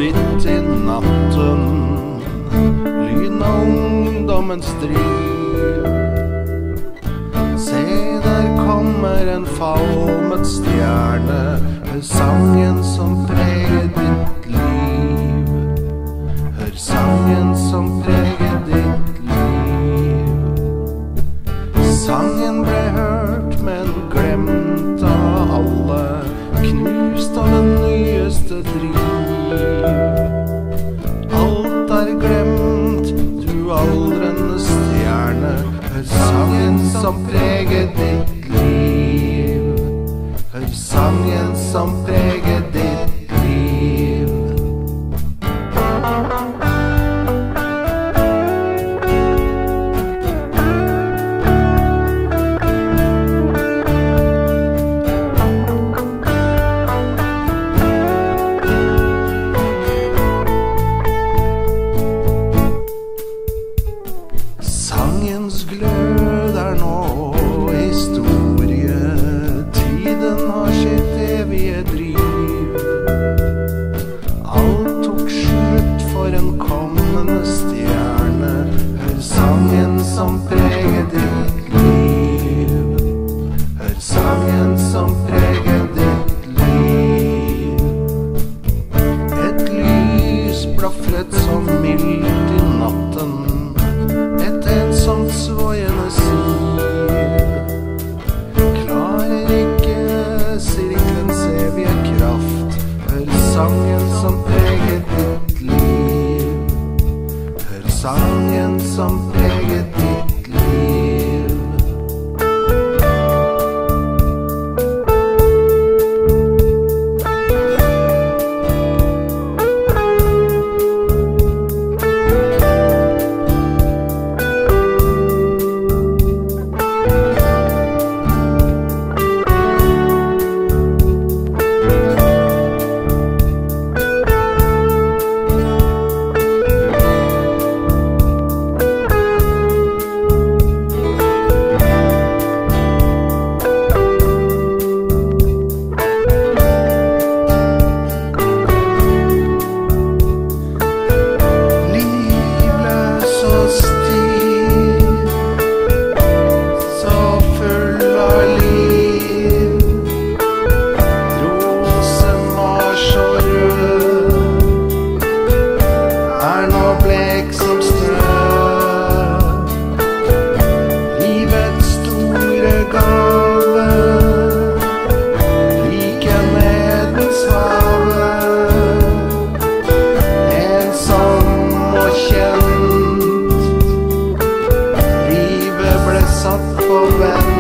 vidt i natten, lyden av ungdommens driv. Se, der kommer en falmet stjerne, hør sangen som preger ditt liv. Hør sangen som preger ditt liv. Sangen ble hørt, men glemt av alle, knust av den nyeste driv. Alt er glemt, du aldrende stjerne, hør sangen som preger ditt liv. Hør sangen som preger ditt liv. Sangens glød er nå historie, tiden har sitt evige driv. Alt tok slutt for en kommende stjerne, hør sangen som preger ditt liv. Hør sangen som preger ditt liv. Et lys blafret så mildt i natten, et ensomt svojende siv. Klarer ikke sirkelens evige kraft, hør sangen som preger ditt liv. Hør sangen som preger ditt liv. Satt på vent.